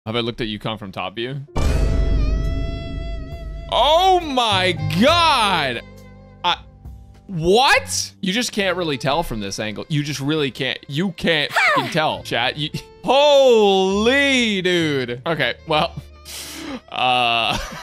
Have I looked at yukong from top view? Oh my God. What? You just can't really tell from this angle. You just really can't. You can't fucking tell, chat. Holy dude. Okay, well.